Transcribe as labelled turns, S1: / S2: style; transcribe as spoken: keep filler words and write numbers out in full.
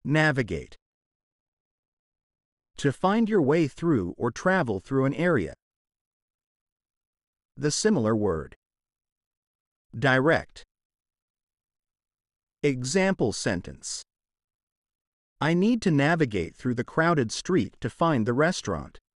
S1: Navigate. To find your way through or travel through an area. The similar word. Direct. Example sentence. I need to navigate through the crowded street to find the restaurant.